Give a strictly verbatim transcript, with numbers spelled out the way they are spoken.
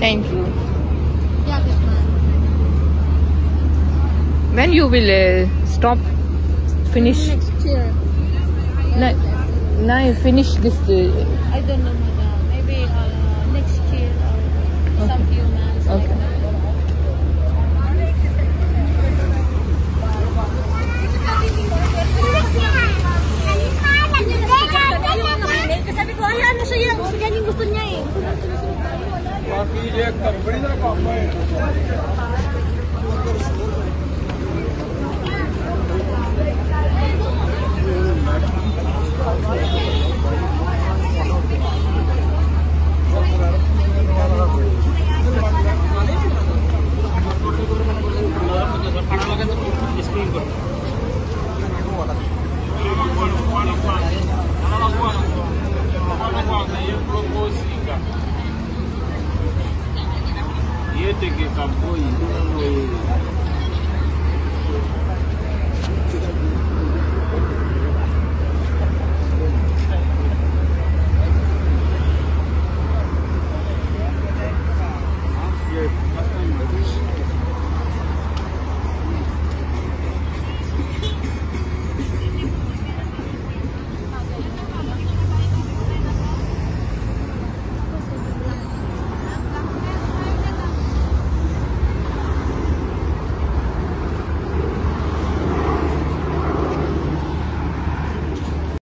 Thank you. Yeah, good man. When you will uh, stop? Finish? Next year. Now, now you finish this. Uh, I don't know, madam. Maybe uh, next year or some few months. Okay. Like that. Sabi ko, hayaan mo siya yan. Gusto yan yung gusto niya eh. Este que campo y